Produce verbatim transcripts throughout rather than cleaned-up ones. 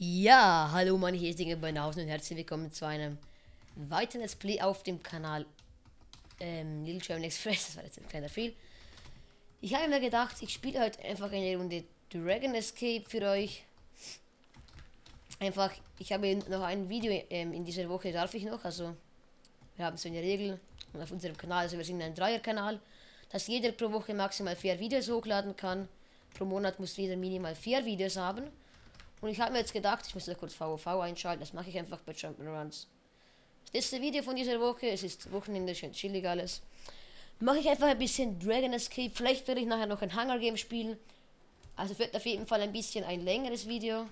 Ja, hallo meine hiesigen Banausen und herzlich willkommen zu einem weiteren Let's Play auf dem Kanal ähm, Little German Express. Das war jetzt ein kleiner Fehl. Ich habe mir gedacht, ich spiele heute einfach eine Runde Dragon Escape für euch. Einfach, ich habe noch ein Video ähm, in dieser Woche, darf ich noch, also wir haben so eine Regel auf unserem Kanal, also wir sind ein Dreier-Kanal, dass jeder pro Woche maximal vier Videos hochladen kann. Pro Monat muss jeder minimal vier Videos haben. Und ich habe mir jetzt gedacht, ich muss da kurz V O V einschalten, das mache ich einfach bei Jump'n'Runs. Das letzte Video von dieser Woche, es ist Wochenende, schön chillig alles. Mache ich einfach ein bisschen Dragon Escape, vielleicht werde ich nachher noch ein Hunger Game spielen. Also wird auf jeden Fall ein bisschen ein längeres Video.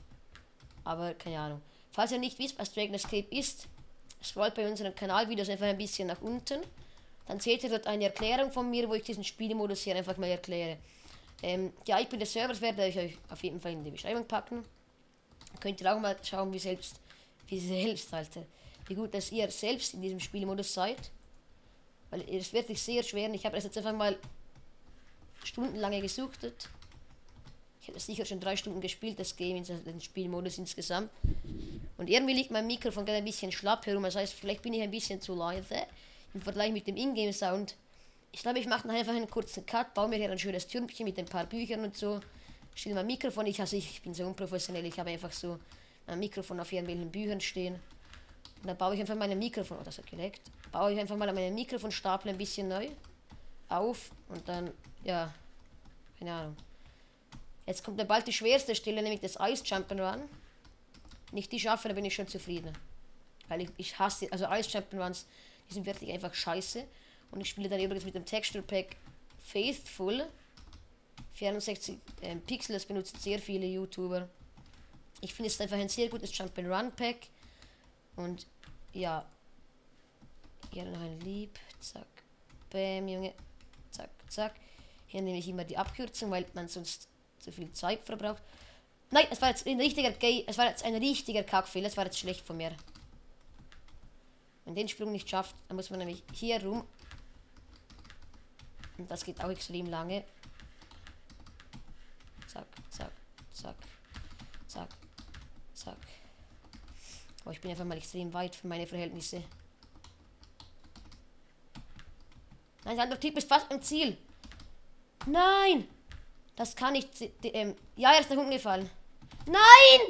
Aber keine Ahnung. Falls ihr nicht wisst, was Dragon Escape ist, scrollt bei unseren Kanalvideos einfach ein bisschen nach unten. Dann seht ihr dort eine Erklärung von mir, wo ich diesen Spielmodus hier einfach mal erkläre. Ähm, die I P des Servers werde ich euch auf jeden Fall in die Beschreibung packen. Könnt ihr auch mal schauen, wie selbst, wie selbst, Alter, wie gut, dass ihr selbst in diesem Spielmodus seid. Weil es wirklich sehr schwer. Ich habe das jetzt einfach mal stundenlange gesuchtet. Ich habe sicher schon drei Stunden gespielt, das Game, den Spielmodus insgesamt. Und irgendwie liegt mein Mikrofon gerade ein bisschen schlapp herum. Das heißt, vielleicht bin ich ein bisschen zu leise im Vergleich mit dem Ingame-Sound. Ich glaube, ich mache einfach einen kurzen Cut, baue mir hier ein schönes Türmchen mit ein paar Büchern und so. Stelle mein Mikrofon, ich, also ich bin so unprofessionell, ich habe einfach so mein Mikrofon auf irgendwelchen Büchern stehen. Und dann baue ich einfach meine Mikrofon, oh, das hat geleckt, baue ich einfach mal meine Mikrofonstapel ein bisschen neu auf und dann, ja, keine Ahnung. Jetzt kommt dann bald die schwerste Stelle, nämlich das Ice Jump'n'Run. Wenn ich die schaffe, dann bin ich schon zufrieden. Weil ich, ich hasse, also Ice Jump'n'Runs, die sind wirklich einfach scheiße. Und ich spiele dann übrigens mit dem Texture Pack Faithful. vierundsechzig ähm, Pixel, das benutzen sehr viele YouTuber. Ich finde es einfach ein sehr gutes Jump'n'Run Pack. Und ja. Hier noch ein Lieb. Zack. Bam, Junge. Zack, zack. Hier nehme ich immer die Abkürzung, weil man sonst zu viel Zeit verbraucht. Nein, es war jetzt ein richtiger Gay. Es war jetzt ein richtiger Kackfehler. Es war jetzt schlecht von mir. Wenn den Sprung nicht schafft, dann muss man nämlich hier rum. Und das geht auch extrem lange. Zack, zack, zack, zack, zack. Oh, ich bin einfach mal extrem weit für meine Verhältnisse. Nein, der andere Typ ist fast am Ziel. Nein! Das kann nicht. Ähm, ja, er ist nach unten gefallen. Nein!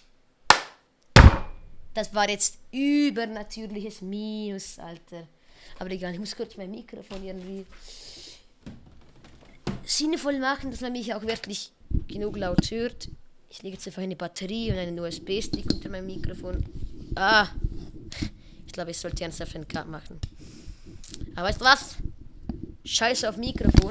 Das war jetzt übernatürliches Minus, Alter. Aber egal, ich muss kurz mein Mikrofon irgendwie sinnvoll machen, dass man mich auch wirklich genug laut hört. Ich lege jetzt einfach eine Batterie und einen U S B-Stick unter meinem Mikrofon. Ah! Ich glaube, ich sollte ernsthaft einen Cut machen. Aber weißt du was? Scheiße auf Mikrofon.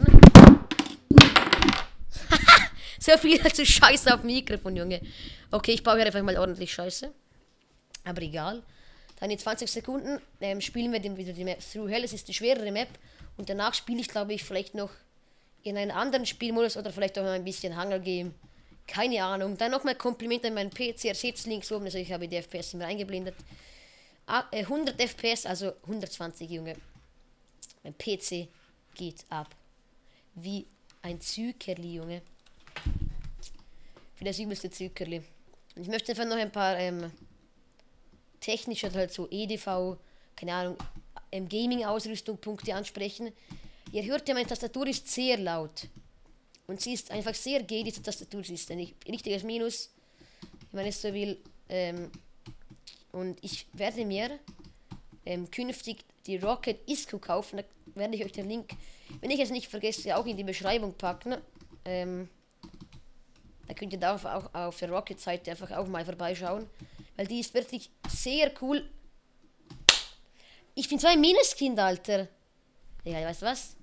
So viel zu Scheiße auf Mikrofon, Junge. Okay, ich baue hier einfach mal ordentlich Scheiße. Aber egal. Dann in zwanzig Sekunden ähm, spielen wir den, wieder die Map Through Hell. Es ist die schwerere Map. Und danach spiele ich, glaube ich, vielleicht noch in einen anderen Spielmodus oder vielleicht auch noch ein bisschen Hunger Game. Keine Ahnung. Dann nochmal Kompliment an meinen P C. Er sieht es links oben. Also ich habe die F P S immer eingeblendet. Ah, äh, hundert F P S, also hundertzwanzig, Junge. Mein P C geht ab. Wie ein Zükerli, Junge. Wie das übelste Zükerli. Und ich möchte einfach noch ein paar ähm, technische, halt so E D V, keine Ahnung, ähm, Gaming-Ausrüstung Punkte ansprechen. Ihr hört ja, meine Tastatur ist sehr laut. Und sie ist einfach sehr gay, diese Tastatur. Sie ist ein richtiges Minus, wenn man es so will. Ähm, und ich werde mir ähm, künftig die Rocket Isco kaufen. Da werde ich euch den Link, wenn ich es nicht vergesse, auch in die Beschreibung packen. Ähm, da könnt ihr da auch, auch auf der Rocket-Seite einfach auch mal vorbeischauen. Weil die ist wirklich sehr cool. Ich bin so ein Minuskind, Alter. Ja, weißt du was?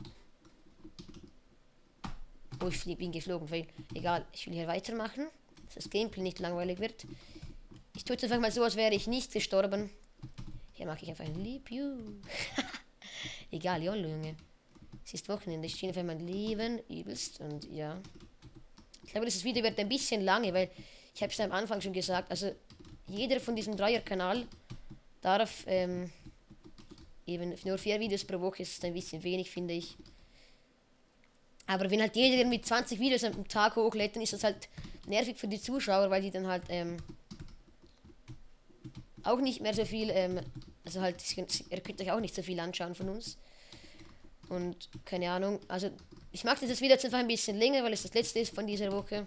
Oh, ich bin geflogen. Weil, egal, ich will hier weitermachen. Dass das Gameplay nicht langweilig wird. Ich tue jetzt einfach mal so, als wäre ich nicht gestorben. Hier mache ich einfach ein Leap You. Egal, jollo, Junge. Es ist Wochenende. Ich stehe einfach mein Leben übelst. Und ja. Ich glaube, dieses Video wird ein bisschen lange, weil ich habe es am Anfang schon gesagt. Also, jeder von diesem Dreier-Kanal darf ähm, eben nur vier Videos pro Woche. Ist ein bisschen wenig, finde ich. Aber wenn halt jeder mit zwanzig Videos am Tag hochlädt, dann ist das halt nervig für die Zuschauer, weil die dann halt ähm, auch nicht mehr so viel, ähm, also halt, ihr könnt euch auch nicht so viel anschauen von uns. Und keine Ahnung, also ich mache das wieder jetzt einfach ein bisschen länger, weil es das letzte ist von dieser Woche.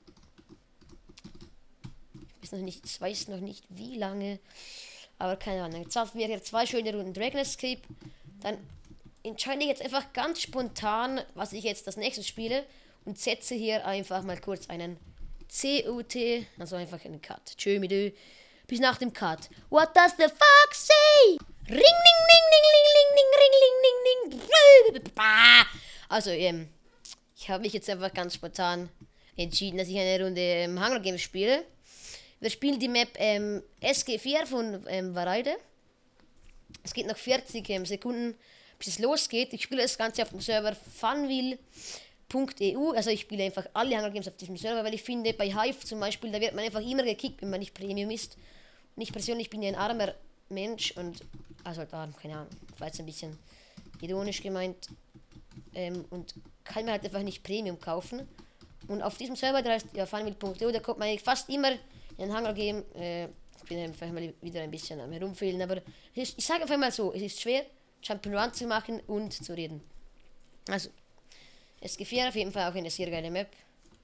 Ich weiß noch nicht, ich weiß noch nicht wie lange, aber keine Ahnung. Jetzt haben wir hier zwei schöne Runden Dragon Escape. Dann entscheide ich jetzt einfach ganz spontan, was ich jetzt das nächste spiele und setze hier einfach mal kurz einen C U T, also einfach einen Cut. Tschö mit Ö. Bis nach dem Cut. What does the fuck say? Ring, ding, ding, ding, ding, ding, ring, ding, ding, ding. Also, ähm, ich habe mich jetzt einfach ganz spontan entschieden, dass ich eine Runde ähm, Hunger Games spiele. Wir spielen die Map ähm, S G vier von ähm, Vareide. Es geht noch vierzig ähm, Sekunden, bis es losgeht. Ich spiele das Ganze auf dem Server funwheel punkt e u. Also ich spiele einfach alle Hunger Games auf diesem Server, weil ich finde, bei Hive zum Beispiel, da wird man einfach immer gekickt, wenn man nicht Premium ist. Und ich persönlich bin ja ein armer Mensch und, also halt arm, keine Ahnung, war jetzt ein bisschen ironisch gemeint. Ähm, und kann mir halt einfach nicht Premium kaufen. Und auf diesem Server, der heißt ja funwheel punkt e u, da kommt man eigentlich fast immer in ein Hunger Game. Äh, ich bin einfach mal wieder ein bisschen am Herumfehlen, aber ist, ich sage einfach mal so, es ist schwer, Jump'n'Run zu machen und zu reden. Also, S G vier auf jeden Fall auch eine sehr geile Map.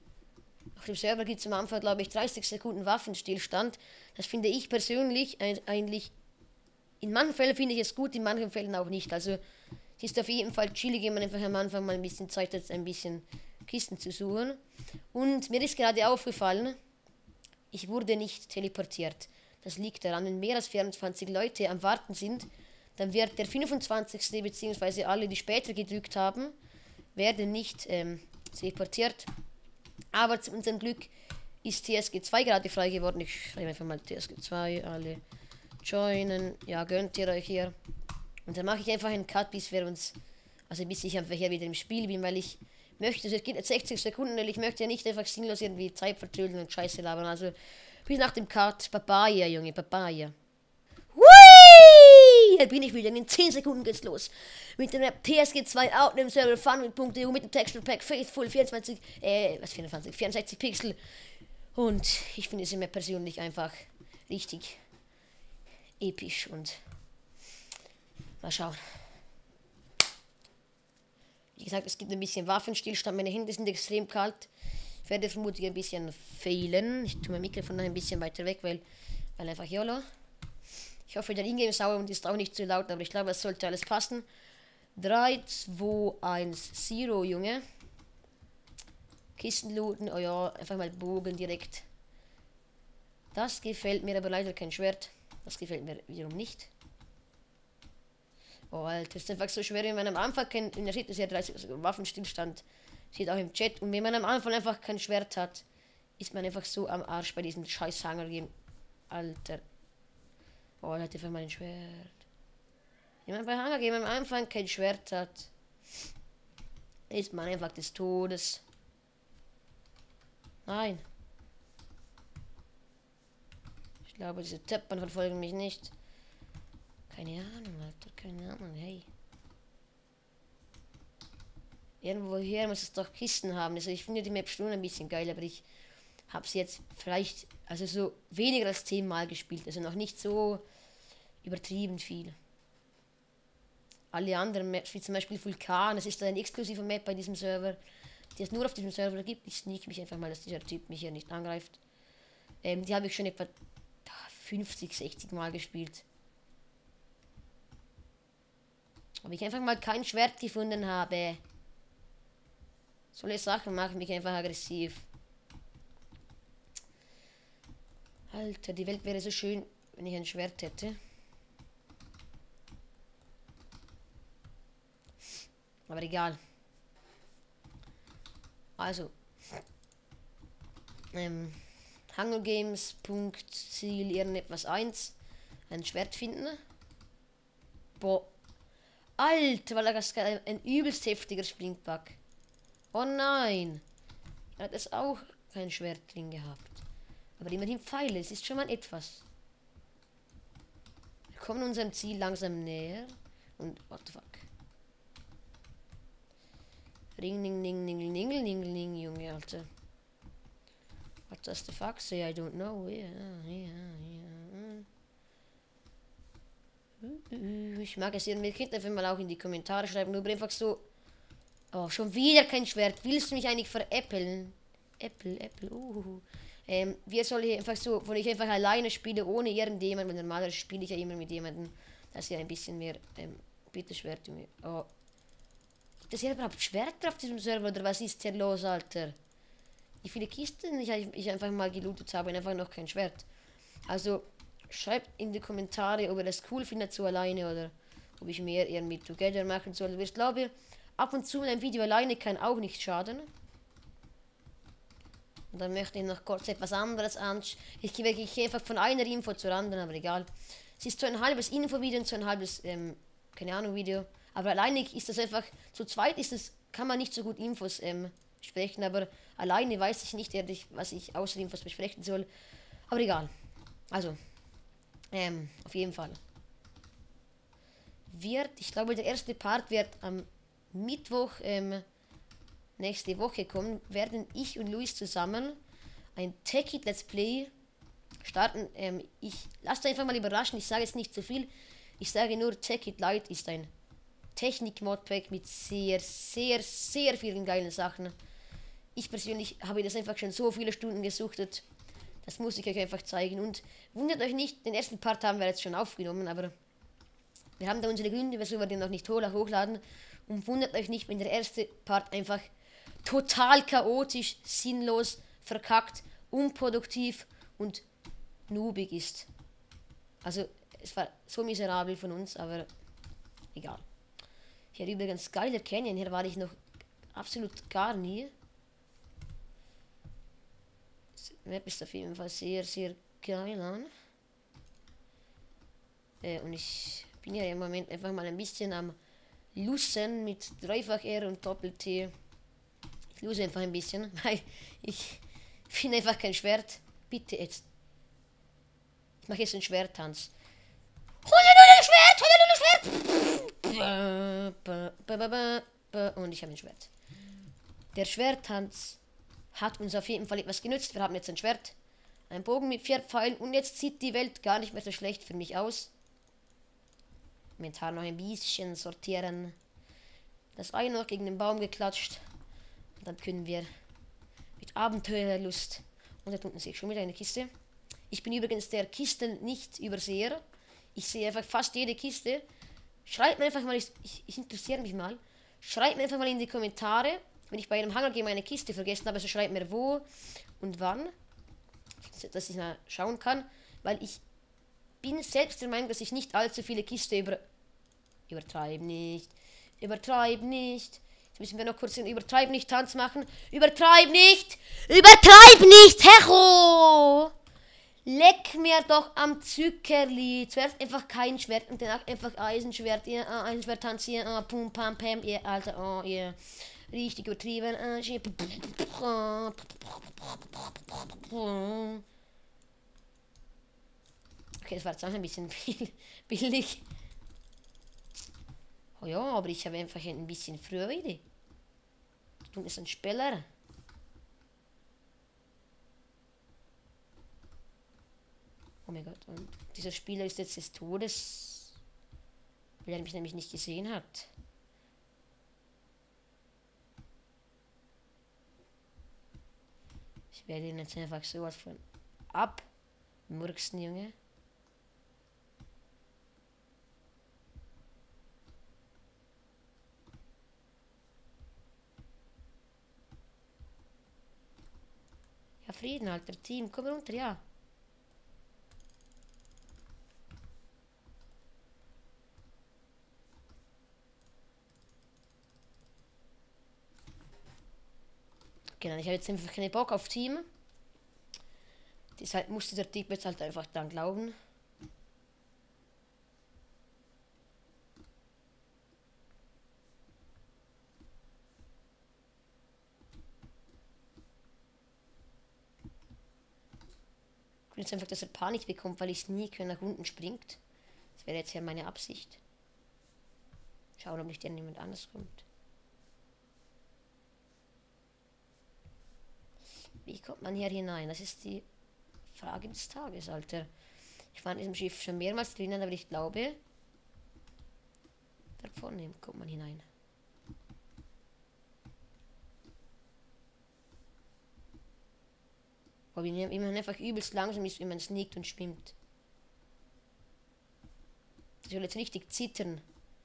Auf dem Server gibt es am Anfang, glaube ich, dreißig Sekunden Waffenstillstand. Das finde ich persönlich ein, eigentlich, in manchen Fällen finde ich es gut, in manchen Fällen auch nicht. Also, es ist auf jeden Fall chillig, wenn man einfach am Anfang mal ein bisschen Zeit hat, ein bisschen Kisten zu suchen. Und mir ist gerade aufgefallen, ich wurde nicht teleportiert. Das liegt daran, wenn mehr als vierundzwanzig Leute am Warten sind, dann wird der fünfundzwanzigste bzw. alle, die später gedrückt haben, werden nicht ähm, teleportiert. Aber zu unserem Glück ist T S G zwei gerade frei geworden. Ich schreibe einfach mal T S G zwei, alle joinen. Ja, gönnt ihr euch hier. Und dann mache ich einfach einen Cut, bis wir uns, also bis ich einfach hier wieder im Spiel bin, weil ich möchte, also es geht jetzt sechzig Sekunden, weil ich möchte ja nicht einfach sinnlos irgendwie Zeit vertrödeln und Scheiße labern. Also bis nach dem Cut, Papaya, Junge, Papaya. Hui! Hier bin ich wieder. In zehn Sekunden geht's los. Mit der T S G zwei Outname Server funwheel punkt e u mit dem Texture Pack Faithful vierundzwanzig, äh, was vierundzwanzig, vierundsechzig Pixel. Und ich finde sie mir persönlich einfach richtig episch und mal schauen. Wie gesagt, es gibt ein bisschen Waffenstillstand. Meine Hände sind extrem kalt. Ich werde vermutlich ein bisschen fehlen. Ich tue mein Mikrofon noch ein bisschen weiter weg, weil, weil einfach YOLO. Ich hoffe, der Ingame ist sauer und ist auch nicht zu laut, aber ich glaube, es sollte alles passen. drei, zwei, eins, null, Junge. Kisten looten, oh ja, einfach mal Bogen direkt. Das gefällt mir, aber leider kein Schwert. Das gefällt mir wiederum nicht. Oh, Alter, das ist einfach so schwer, wenn man am Anfang kein, in der Shit ist ja dreißig also Waffenstillstand. Steht auch im Chat. Und wenn man am Anfang einfach kein Schwert hat, ist man einfach so am Arsch bei diesem scheiß Hunger Game. Alter. Oh, er hat einfach mal ein Schwert. Wenn man bei Hunger Game am Anfang kein Schwert hat, ist man einfach des Todes. Nein. Ich glaube, diese Teppern verfolgen mich nicht. Keine Ahnung, Alter, keine Ahnung, hey. Irgendwoher muss es doch Kisten haben. Also ich finde die Map schon ein bisschen geil, aber ich habe sie jetzt vielleicht, also so weniger als zehnmal gespielt. Also noch nicht so übertrieben viel. Alle anderen Maps, wie zum Beispiel Vulkan, das ist eine exklusive Map bei diesem Server, die es nur auf diesem Server gibt. Ich sneak mich einfach mal, dass dieser Typ mich hier nicht angreift. Ähm, die habe ich schon etwa fünfzig, sechzig Mal gespielt. Ob ich einfach mal kein Schwert gefunden habe. Solche Sachen machen mich einfach aggressiv. Alter, die Welt wäre so schön, wenn ich ein Schwert hätte. Aber egal. Also. Ähm. Hunger Games. Punkt. Ziel irgendetwas eins. Ein Schwert finden. Boah. Alter, weil das ein, ein übelst heftiger Springbug. Oh nein. Er hat es auch kein Schwert drin gehabt. Aber immerhin Pfeile, es ist schon mal etwas. Wir kommen unserem Ziel langsam näher. Und what the fuck. Ring, ning, ning, ning, ning, ning, ning, Junge, Alter. What does the fuck say? I don't know. Yeah, yeah, yeah. Ich mag es irgendwie. Ihr könnt einfach mal auch in die Kommentare schreiben. Nur einfach so. Oh, schon wieder kein Schwert. Willst du mich eigentlich veräppeln? Apple, Apple, uh. Ähm, wir sollen hier einfach so, wo ich einfach alleine spiele, ohne irgendjemanden. Normalerweise spiele ich ja immer mit jemandem. Das ist ja ein bisschen mehr, ähm, bitte Schwert. Oh. Gibt es hier überhaupt Schwerter auf diesem Server oder was ist hier los, Alter? Wie viele Kisten ich, ich einfach mal gelootet habe und einfach noch kein Schwert. Also, schreibt in die Kommentare, ob ihr das cool findet so alleine oder ob ich mehr eher mit Together machen soll. Ich glaube, ab und zu ein Video alleine kann auch nicht schaden. Und dann möchte ich noch kurz etwas anderes anschauen. Ich gehe wirklich einfach von einer Info zur anderen, aber egal. Es ist so ein halbes Infovideo und so ein halbes, ähm, keine Ahnung, Video. Aber alleine ist das einfach, zu zweit ist es, kann man nicht so gut Infos ähm, sprechen, aber alleine weiß ich nicht ehrlich, was ich außer Infos besprechen soll. Aber egal. Also, ähm, auf jeden Fall. Wird, ich glaube, der erste Part wird am Mittwoch, ähm, nächste Woche kommen, werden ich und Luis zusammen ein Techit Let's Play starten. Ähm, ich lasst einfach mal überraschen, ich sage jetzt nicht zu viel. Ich sage nur, Techit Lite ist ein Technik-Modpack mit sehr, sehr, sehr vielen geilen Sachen. Ich persönlich habe das einfach schon so viele Stunden gesuchtet. Das muss ich euch einfach zeigen. Und wundert euch nicht, den ersten Part haben wir jetzt schon aufgenommen, aber wir haben da unsere Gründe, wieso wir den noch nicht hochladen. Und wundert euch nicht, wenn der erste Part einfach total chaotisch, sinnlos, verkackt, unproduktiv und noobig ist. Also, es war so miserabel von uns, aber egal. Hier übrigens geiler Canyon, hier war ich noch absolut gar nie. Das Map ist auf jeden Fall sehr, sehr geil an. Äh, und ich bin ja im Moment einfach mal ein bisschen am Lussen mit Dreifach R und Doppel-T. Ich lose einfach ein bisschen, weil ich finde einfach kein Schwert. Bitte jetzt. Ich mache jetzt einen Schwerttanz. Schwert! Und ich habe ein Schwert. Der Schwerttanz hat uns auf jeden Fall etwas genützt. Wir haben jetzt ein Schwert, ein Bogen mit vier Pfeilen und jetzt sieht die Welt gar nicht mehr so schlecht für mich aus. Momentan noch ein bisschen sortieren. Das Ei noch gegen den Baum geklatscht. Und dann können wir mit Abenteuerlust. Und da unten sehe ich schon wieder eine Kiste. Ich bin übrigens der Kisten nicht Überseher. Ich sehe einfach fast jede Kiste. Schreibt mir einfach mal, ich, ich interessiere mich mal. Schreibt mir einfach mal in die Kommentare, wenn ich bei einem Hunger Game eine Kiste vergessen habe, so schreibt mir wo und wann, dass ich mal schauen kann, weil ich bin selbst der Meinung, dass ich nicht allzu viele Kisten über... Übertreib nicht. Übertreib nicht. Jetzt müssen wir noch kurz den Übertreib nicht Tanz machen. Übertreib nicht! Übertreib nicht, Hecho! Leck mir doch am Zuckerli. Zuerst einfach kein Schwert und danach einfach Eisenschwert. Ja, yeah, Eisenschwert Tanz hier. Ah, pum, pam, pam. Ja, yeah, Alter. Oh, ja. Yeah. Richtig übertrieben. Okay, das war jetzt auch ein bisschen billig. Oh ja, aber ich habe einfach ein bisschen früher Idee. Du bist ein Spieler. Oh mein Gott, und dieser Spieler ist jetzt des Todes, weil er mich nämlich nicht gesehen hat. Ich werde ihn jetzt einfach sowas von abmurksen, Junge. Ja, Frieden, alter Team, komm runter, ja. Genau, ich habe jetzt einfach keinen Bock auf Team. Deshalb musste der Typ jetzt halt einfach dann glauben. Ich will jetzt einfach, dass er Panik bekommt, weil ich nie nach unten springt. Das wäre jetzt ja meine Absicht. Schauen, ob nicht jemand anders kommt. Wie kommt man hier hinein? Das ist die Frage des Tages, Alter. Ich war in diesem Schiff schon mehrmals drinnen, aber ich glaube, da vorne kommt man hinein. Aber wie man einfach übelst langsam ist, wie man sneakt und schwimmt. Ich soll jetzt richtig zittern.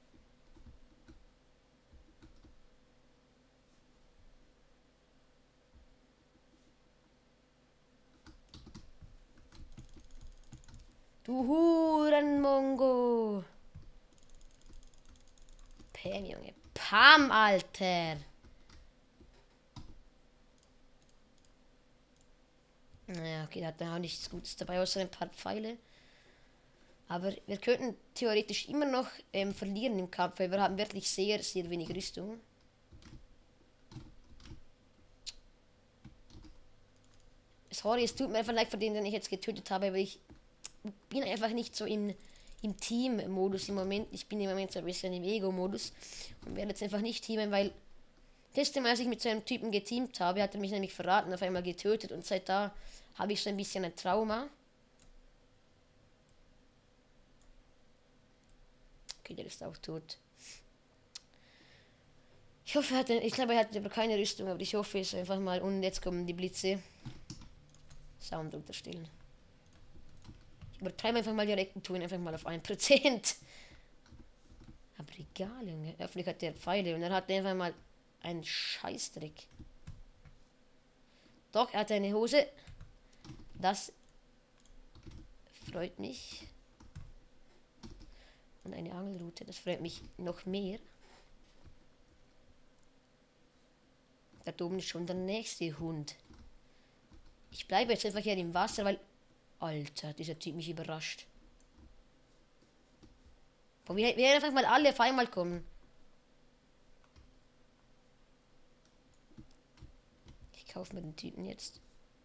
Du Hurenmongo. Pam, Junge. Pam, Alter. Naja, okay, da hat er auch nichts Gutes dabei, außer ein paar Pfeile. Aber wir könnten theoretisch immer noch ähm, verlieren im Kampf, weil wir haben wirklich sehr, sehr wenig Rüstung. Sorry, es tut mir einfach leid für den, den ich jetzt getötet habe, weil ich bin einfach nicht so im, im Team-Modus im Moment. Ich bin im Moment so ein bisschen im Ego-Modus und werde jetzt einfach nicht teamen, weil das Mal, als ich mit so einem Typen geteamt habe, hat er mich nämlich verraten, auf einmal getötet und seit da habe ich so ein bisschen ein Trauma. Okay, der ist auch tot. Ich hoffe, er hat, ich glaube, er hat aber keine Rüstung, aber ich hoffe es einfach mal. Und jetzt kommen die Blitze. Sound unterstellen. Ich übertreibe einfach mal direkt und tue ihn einfach mal auf ein Prozent. Aber egal, Junge. Öffentlich hat der Pfeile und dann hat er einfach mal einen Scheißdreck. Doch, er hat eine Hose. Das freut mich. Und eine Angelrute, das freut mich noch mehr. Da oben ist schon der nächste Hund. Ich bleibe jetzt einfach hier im Wasser, weil... Alter, dieser Typ mich überrascht. Boah, wir werden einfach mal alle auf einmal kommen. Ich kaufe mir den Typen jetzt.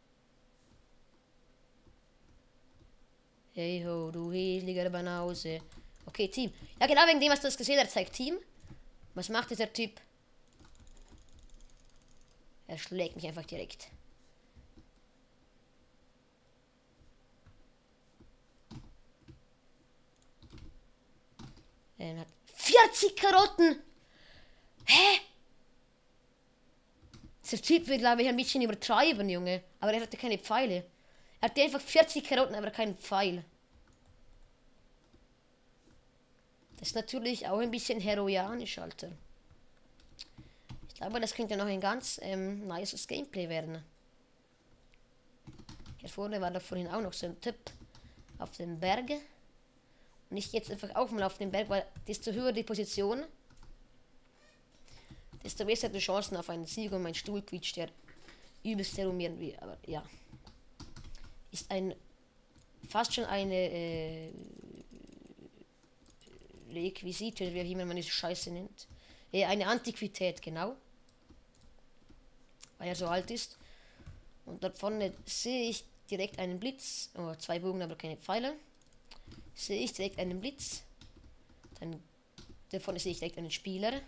Hey ho, du hässlicher Banause. Okay, Team. Ja, genau wegen dem hast du das gesehen. Er zeigt Team. Was macht dieser Typ? Er schlägt mich einfach direkt. Er hat vierzig Karotten. Hä? Dieser Typ will, glaube ich, ein bisschen übertreiben, Junge. Aber er hatte keine Pfeile. Er hatte einfach vierzig Karotten, aber keinen Pfeil. Das ist natürlich auch ein bisschen heroianisch, Alter. Ich glaube, das könnte noch ein ganz ähm, nices Gameplay werden. Hier vorne war da vorhin auch noch so ein Typ auf dem Berg. Und ich gehe jetzt einfach auch mal auf den Berg, weil desto höher die Position, desto besser die Chancen auf einen Sieg. Und mein Stuhl quietscht ja übelst herum irgendwie. Aber ja. Ist ein fast schon eine äh, Requisite, wie auch immer man diese Scheiße nennt. Äh, eine Antiquität, genau. Weil er so alt ist. Und dort vorne sehe ich direkt einen Blitz. Oh, zwei Bogen, aber keine Pfeile. Sehe ich direkt einen Blitz. Dann da vorne sehe ich direkt einen Spieler.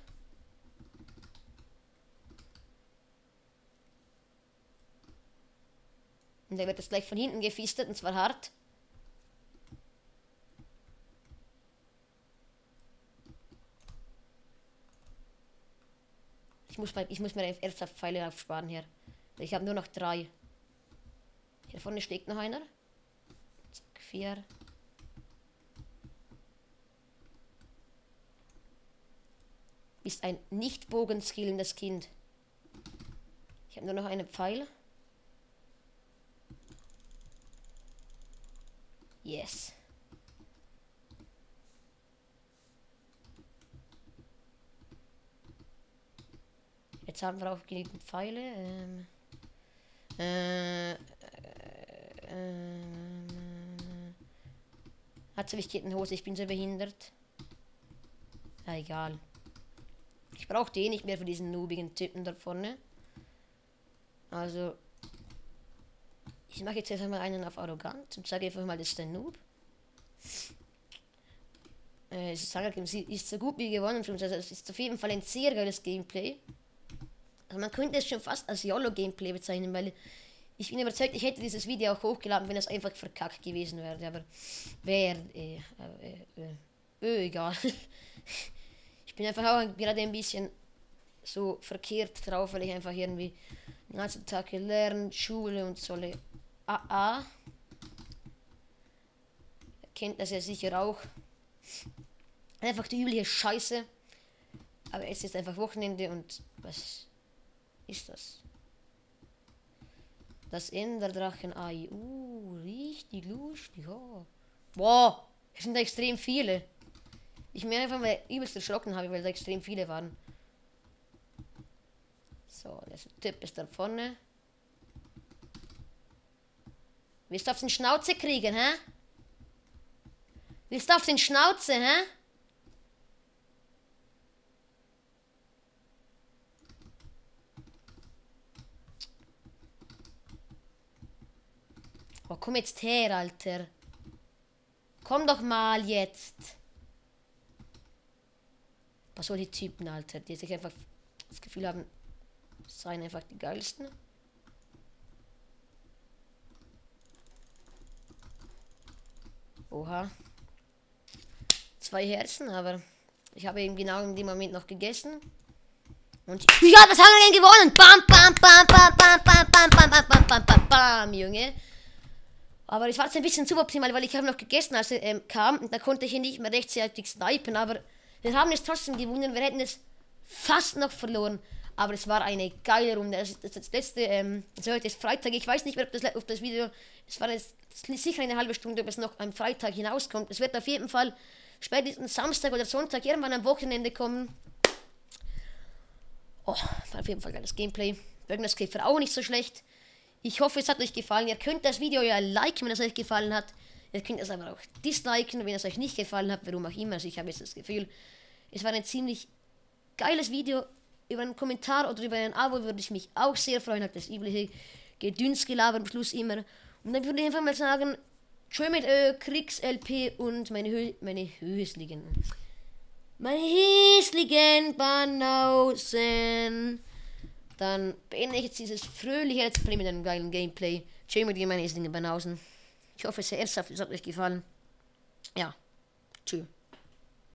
Und der wird jetzt gleich von hinten gefistet, und zwar hart. Ich muss, bei, ich muss mir ernsthaft Pfeile aufsparen hier. Ich habe nur noch drei. Hier vorne steht noch einer. Zack, vier. Ist ein nicht bogenskillendes Kind. Ich habe nur noch einen Pfeil. Yes. Jetzt haben wir auch genügend Pfeile. Ähm, äh, äh, äh, hat ich geht eine Hose, ich bin so behindert. Ja, egal. Ich brauche den nicht mehr für diesen noobigen Typen da vorne. Also, ich mache jetzt einfach mal einen auf arrogant und sage einfach mal, das ist ein Noob. Äh, es ist, ist so gut wie gewonnen für uns. Also, es ist auf jeden Fall ein sehr geiles Gameplay. Also man könnte es schon fast als YOLO-Gameplay bezeichnen, weil Ich bin überzeugt, ich hätte dieses Video auch hochgeladen, wenn es einfach verkackt gewesen wäre. Aber wäre, äh, äh, äh, äh, egal. Ich bin einfach auch gerade ein bisschen so verkehrt drauf, weil ich einfach irgendwie den ganzen Tag gelernt, Schule und so. Ah, ah. Kennt das ja sicher auch. Einfach die übliche Scheiße. Aber es ist einfach Wochenende und was ist das? Das Enderdrachen-Ei. Uh, richtig lustig. Oh. Boah, es sind extrem viele. Ich mir einfach mal übelst erschrocken habe, weil da extrem viele waren. So, der Typ ist da vorne. Willst du auf den Schnauze kriegen, hä? Willst du auf den Schnauze, hä? Oh, komm jetzt her, Alter. Komm doch mal jetzt. Was soll die Typen, Alter, die sich einfach das Gefühl haben, seien einfach die geilsten. Oha. Zwei Herzen, aber ich habe eben genau in dem Moment noch gegessen. Und ich habe das Hunger Game gewonnen. Bam, bam, bam, bam, bam, bam, bam, bam, bam, bam, bam, bam, bam, Junge. Aber ich war jetzt ein bisschen suboptimal, weil ich habe noch gegessen, als er ähm, kam. Und da konnte ich ihn nicht mehr rechtzeitig snipen. Aber wir haben es trotzdem gewonnen. Wir hätten es fast noch verloren. Aber es war eine geile Runde. Das, das, das letzte, ähm, also heute ist Freitag. Ich weiß nicht mehr, ob das, ob das Video, es war jetzt sicher eine halbe Stunde, ob es noch am Freitag hinauskommt. Es wird auf jeden Fall spätestens Samstag oder Sonntag irgendwann am Wochenende kommen. Oh, war auf jeden Fall geiles Gameplay. Burgers Käfer auch nicht so schlecht. Ich hoffe, es hat euch gefallen. Ihr könnt das Video ja liken, wenn es euch gefallen hat. Ihr könnt es aber auch disliken, wenn es euch nicht gefallen hat, warum auch immer. Also ich habe jetzt das Gefühl, es war ein ziemlich geiles Video. Über einen Kommentar oder über ein Abo würde ich mich auch sehr freuen. Hat das übliche Gedünsgelaber am Schluss immer. Und dann würde ich einfach mal sagen, tschö mit Ö, Kriegs-L P und meine, Hö meine Hösligen. Meine hässlichen Banausen. Dann beende ich jetzt dieses fröhliche Let's Play mit einem geilen Gameplay. Tschö mit dir, meine hässlichen Banausen. Ich hoffe sehr ernsthaft, es hat euch gefallen. Ja, tschö.